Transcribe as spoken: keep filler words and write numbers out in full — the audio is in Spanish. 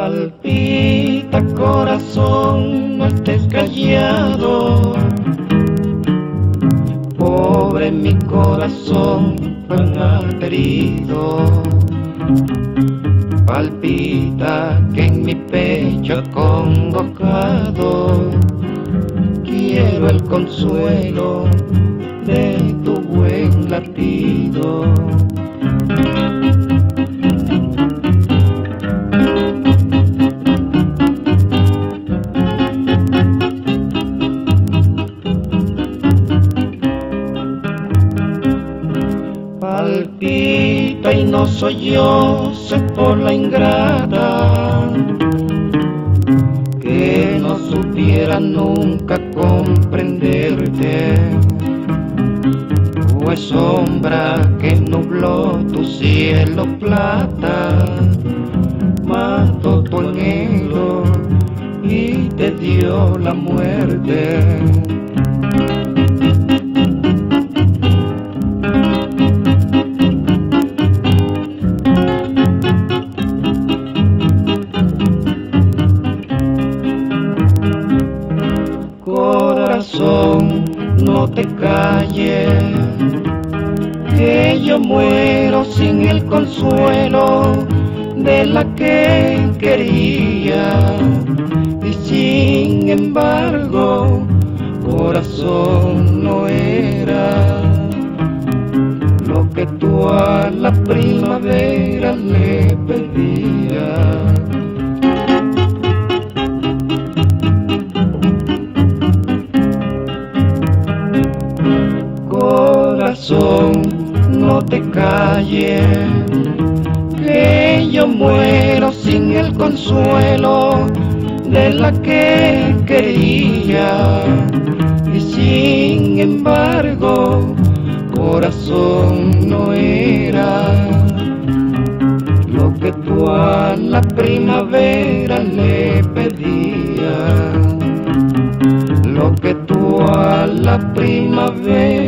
Palpita corazón, no estés callado. Pobre mi corazón tan aterido. Palpita que en mi pecho acongojado quiero el consuelo de tu buen latido. Palpita y no soy yo, sé por la ingrata que no supiera nunca comprenderte. Fue sombra que nubló tu cielo plata, mató tu anhelo y te dio la muerte. Corazón, no te calles, que yo muero sin el consuelo de la que quería. Y sin embargo, corazón, no era lo que tú a la primavera le pedías. Corazón, no te calles, que yo muero sin el consuelo de la que quería. Y sin embargo, corazón, no era lo que tú a la primavera le pedías, lo que tú a la primavera